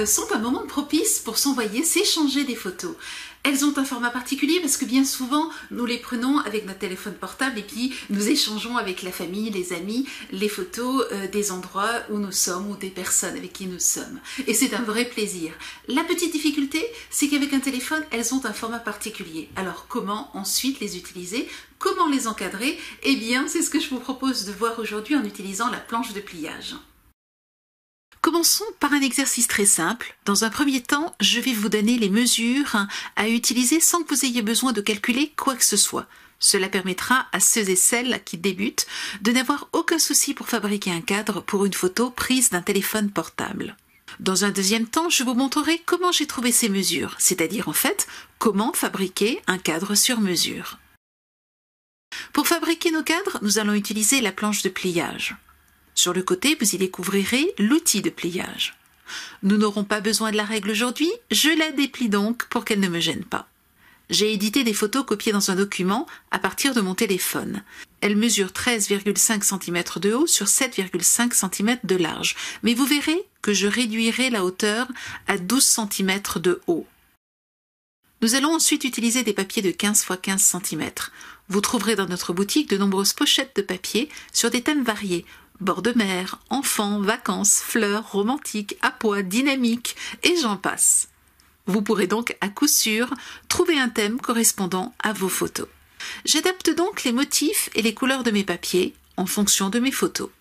sont un moment propice pour s'envoyer, s'échanger des photos. Elles ont un format particulier parce que bien souvent, nous les prenons avec notre téléphone portable et puis nous échangeons avec la famille, les amis, les photos des endroits où nous sommes ou des personnes avec qui nous sommes. Et c'est un vrai plaisir. La petite difficulté, c'est qu'avec un téléphone, elles ont un format particulier. Alors comment ensuite les utiliser? Comment les encadrer? Eh bien, c'est ce que je vous propose de voir aujourd'hui en utilisant la planche de pliage. Commençons par un exercice très simple. Dans un premier temps, je vais vous donner les mesures à utiliser sans que vous ayez besoin de calculer quoi que ce soit. Cela permettra à ceux et celles qui débutent de n'avoir aucun souci pour fabriquer un cadre pour une photo prise d'un téléphone portable. Dans un deuxième temps, je vous montrerai comment j'ai trouvé ces mesures, c'est-à-dire en fait, comment fabriquer un cadre sur mesure. Pour fabriquer nos cadres, nous allons utiliser la planche de pliage. Sur le côté, vous y découvrirez l'outil de pliage. Nous n'aurons pas besoin de la règle aujourd'hui, je la déplie donc pour qu'elle ne me gêne pas. J'ai édité des photos copiées dans un document à partir de mon téléphone. Elle mesure 13,5 cm de haut sur 7,5 cm de large, mais vous verrez que je réduirai la hauteur à 12 cm de haut. Nous allons ensuite utiliser des papiers de 15 x 15 cm. Vous trouverez dans notre boutique de nombreuses pochettes de papier sur des thèmes variés. Bord de mer, enfants, vacances, fleurs, romantiques, à pois, dynamiques, et j'en passe. Vous pourrez donc à coup sûr trouver un thème correspondant à vos photos. J'adapte donc les motifs et les couleurs de mes papiers en fonction de mes photos.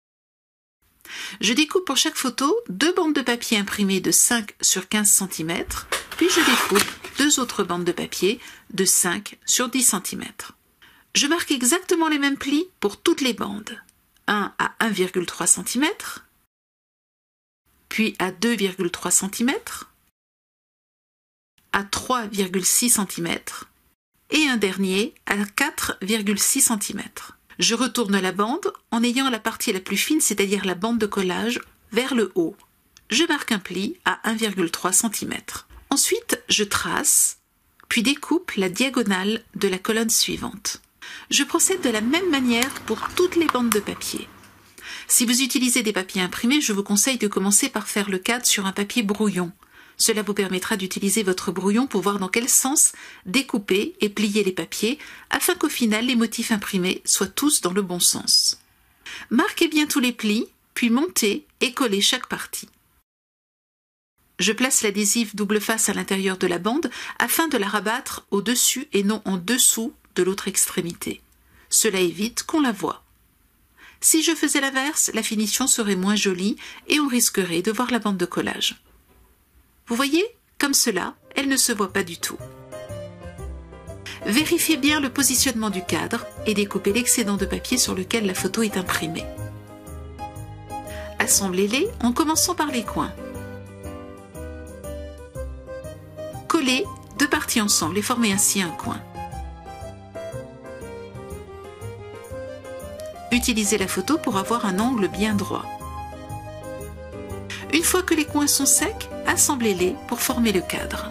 Je découpe pour chaque photo 2 bandes de papier imprimées de 5 sur 15 cm, puis je découpe 2 autres bandes de papier de 5 sur 10 cm. Je marque exactement les mêmes plis pour toutes les bandes. Un à 1,3 cm, puis à 2,3 cm, à 3,6 cm et un dernier à 4,6 cm. Je retourne la bande en ayant la partie la plus fine, c'est-à-dire la bande de collage, vers le haut. Je marque un pli à 1,3 cm. Ensuite, je trace, puis découpe la diagonale de la colonne suivante. Je procède de la même manière pour toutes les bandes de papier. Si vous utilisez des papiers imprimés, je vous conseille de commencer par faire le cadre sur un papier brouillon. Cela vous permettra d'utiliser votre brouillon pour voir dans quel sens découper et plier les papiers, afin qu'au final les motifs imprimés soient tous dans le bon sens. Marquez bien tous les plis, puis montez et collez chaque partie. Je place l'adhésif double face à l'intérieur de la bande afin de la rabattre au-dessus et non en dessous de l'autre extrémité. Cela évite qu'on la voie. Si je faisais l'inverse, la finition serait moins jolie et on risquerait de voir la bande de collage. Vous voyez, comme cela, elle ne se voit pas du tout. Vérifiez bien le positionnement du cadre et découpez l'excédent de papier sur lequel la photo est imprimée. Assemblez-les en commençant par les coins. Collez 2 parties ensemble et formez ainsi un coin. Utilisez la photo pour avoir un angle bien droit. Une fois que les coins sont secs, assemblez-les pour former le cadre.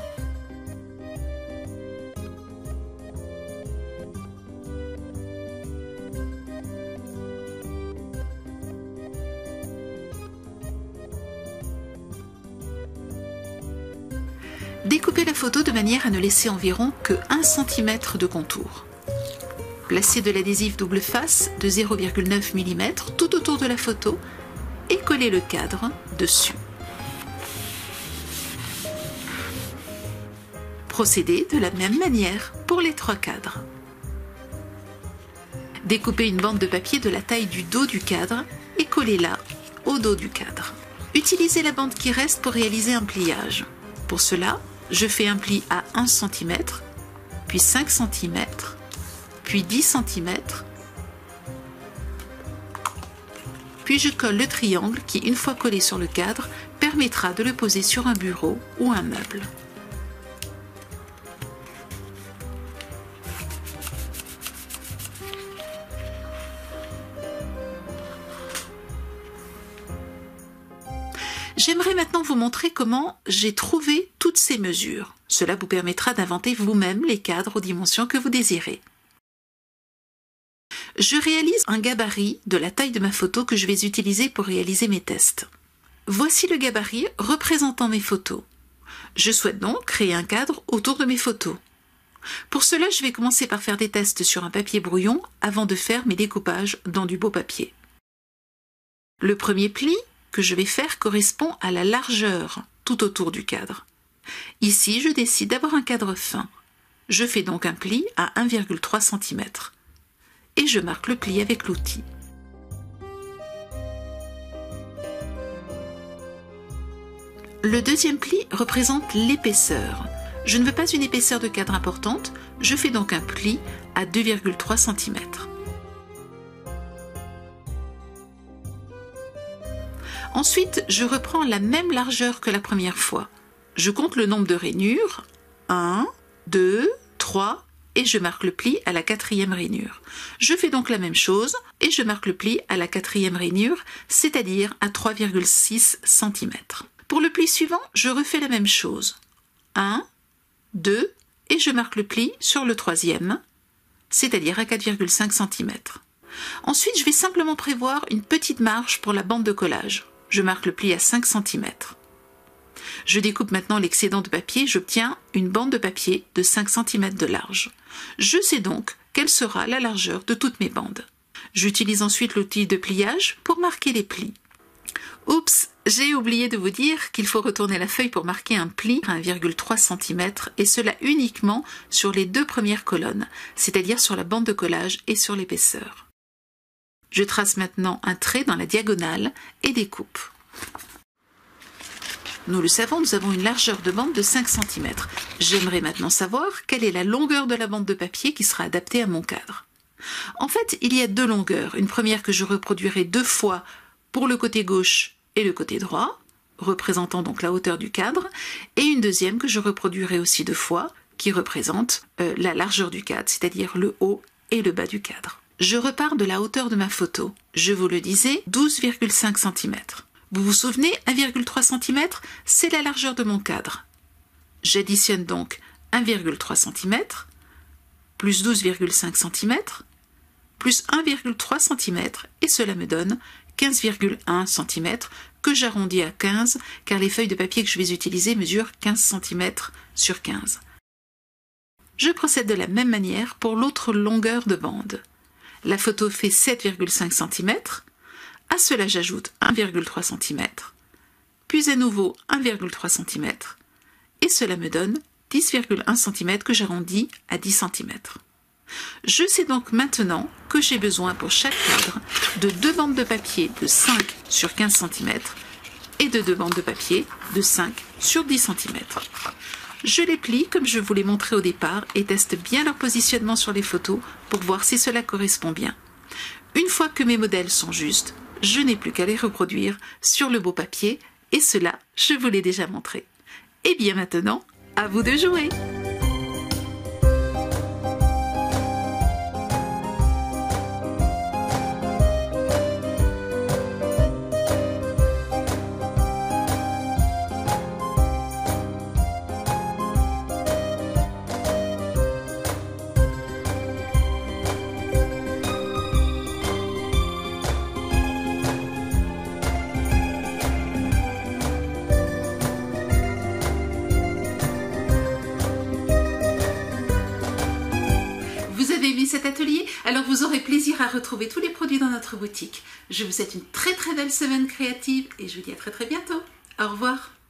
Découpez la photo de manière à ne laisser environ que 1 cm de contour. Placez de l'adhésif double face de 0,9 mm tout autour de la photo et collez le cadre dessus. Procédez de la même manière pour les 3 cadres. Découpez une bande de papier de la taille du dos du cadre et collez-la au dos du cadre. Utilisez la bande qui reste pour réaliser un pliage. Pour cela, je fais un pli à 1 cm, puis 5 cm, puis 10 cm, puis je colle le triangle qui, une fois collé sur le cadre, permettra de le poser sur un bureau ou un meuble. J'aimerais maintenant vous montrer comment j'ai trouvé toutes ces mesures. Cela vous permettra d'inventer vous-même les cadres aux dimensions que vous désirez. Je réalise un gabarit de la taille de ma photo que je vais utiliser pour réaliser mes tests. Voici le gabarit représentant mes photos. Je souhaite donc créer un cadre autour de mes photos. Pour cela, je vais commencer par faire des tests sur un papier brouillon avant de faire mes découpages dans du beau papier. Le premier pli que je vais faire correspond à la largeur tout autour du cadre. Ici, je décide d'avoir un cadre fin. Je fais donc un pli à 1,3 cm et je marque le pli avec l'outil. Le deuxième pli représente l'épaisseur. Je ne veux pas une épaisseur de cadre importante, je fais donc un pli à 2,3 cm. Ensuite, je reprends la même largeur que la première fois. Je compte le nombre de rainures, 1, 2, 3, et je marque le pli à la 4e rainure. Je fais donc la même chose et je marque le pli à la 4e rainure, c'est-à-dire à 3,6 cm. Pour le pli suivant, je refais la même chose. 1, 2, et je marque le pli sur le 3e, c'est-à-dire à 4,5 cm. Ensuite, je vais simplement prévoir une petite marge pour la bande de collage. Je marque le pli à 5 cm. Je découpe maintenant l'excédent de papier, j'obtiens une bande de papier de 5 cm de large. Je sais donc quelle sera la largeur de toutes mes bandes. J'utilise ensuite l'outil de pliage pour marquer les plis. Oups, j'ai oublié de vous dire qu'il faut retourner la feuille pour marquer un pli à 1,3 cm et cela uniquement sur les 2 premières colonnes, c'est-à-dire sur la bande de collage et sur l'épaisseur. Je trace maintenant un trait dans la diagonale et découpe. Nous le savons, nous avons une largeur de bande de 5 cm. J'aimerais maintenant savoir quelle est la longueur de la bande de papier qui sera adaptée à mon cadre. En fait, il y a 2 longueurs. Une première que je reproduirai 2 fois pour le côté gauche et le côté droit, représentant donc la hauteur du cadre, et une deuxième que je reproduirai aussi 2 fois, qui représente la largeur du cadre, c'est-à-dire le haut et le bas du cadre. Je repars de la hauteur de ma photo. Je vous le disais, 12,5 cm. Vous vous souvenez, 1,3 cm, c'est la largeur de mon cadre. J'additionne donc 1,3 cm, plus 12,5 cm, plus 1,3 cm, et cela me donne 15,1 cm, que j'arrondis à 15, car les feuilles de papier que je vais utiliser mesurent 15 cm sur 15. Je procède de la même manière pour l'autre longueur de bande. La photo fait 7,5 cm, à cela j'ajoute 1,3 cm, puis à nouveau 1,3 cm, et cela me donne 10,1 cm que j'arrondis à 10 cm. Je sais donc maintenant que j'ai besoin pour chaque cadre de 2 bandes de papier de 5 sur 15 cm et de 2 bandes de papier de 5 sur 10 cm. Je les plie comme je vous l'ai montré au départ et teste bien leur positionnement sur les photos pour voir si cela correspond bien. Une fois que mes modèles sont justes, je n'ai plus qu'à les reproduire sur le beau papier et cela, je vous l'ai déjà montré. Et bien maintenant, à vous de jouer! Cet atelier, alors vous aurez plaisir à retrouver tous les produits dans notre boutique. Je vous souhaite une très belle semaine créative et je vous dis à très bientôt. Au revoir.